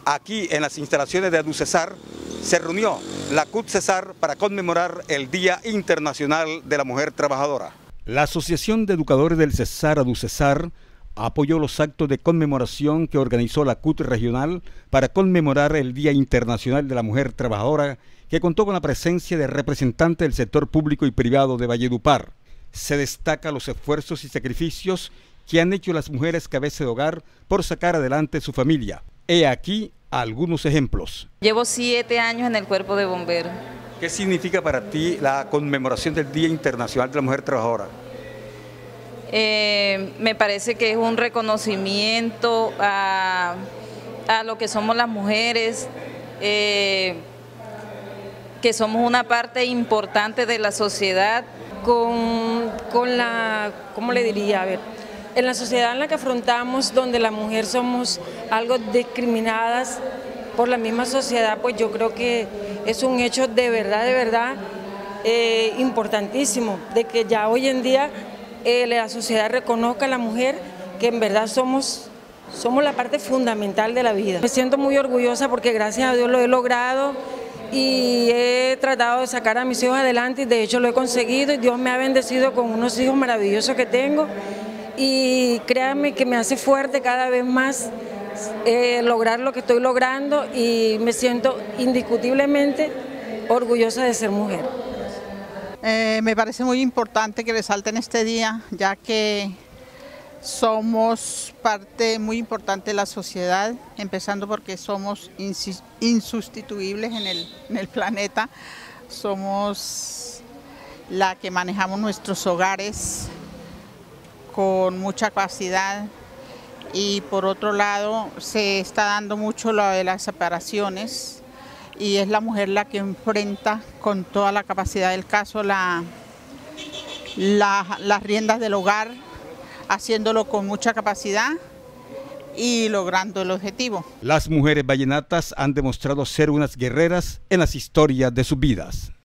Aquí en las instalaciones de ADUCESAR se reunió la CUT Cesar para conmemorar el Día Internacional de la Mujer Trabajadora. La Asociación de Educadores del Cesar ADUCESAR apoyó los actos de conmemoración que organizó la CUT regional para conmemorar el Día Internacional de la Mujer Trabajadora, que contó con la presencia de representantes del sector público y privado de Valledupar. Se destaca los esfuerzos y sacrificios que han hecho las mujeres cabeza de hogar por sacar adelante su familia. He aquí algunos ejemplos. Llevo 7 años en el cuerpo de bomberos. ¿Qué significa para ti la conmemoración del Día Internacional de la Mujer Trabajadora? Me parece que es un reconocimiento a lo que somos las mujeres, que somos una parte importante de la sociedad. Con la, ¿cómo le diría? A ver, en la sociedad en la que afrontamos, donde la mujer somos algo discriminadas por la misma sociedad, pues yo creo que es un hecho de verdad, importantísimo, de que ya hoy en día la sociedad reconozca a la mujer que en verdad somos la parte fundamental de la vida. Me siento muy orgullosa porque gracias a Dios lo he logrado y he tratado de sacar a mis hijos adelante y de hecho lo he conseguido y Dios me ha bendecido con unos hijos maravillosos que tengo. Y créanme que me hace fuerte cada vez más lograr lo que estoy logrando y me siento indiscutiblemente orgullosa de ser mujer. Me parece muy importante que resalten este día, ya que somos parte muy importante de la sociedad, empezando porque somos insustituibles en el planeta, somos la que manejamos nuestros hogares con mucha capacidad y por otro lado se está dando mucho lo de las separaciones y es la mujer la que enfrenta con toda la capacidad del caso las riendas del hogar, haciéndolo con mucha capacidad y logrando el objetivo. Las mujeres vallenatas han demostrado ser unas guerreras en las historias de sus vidas.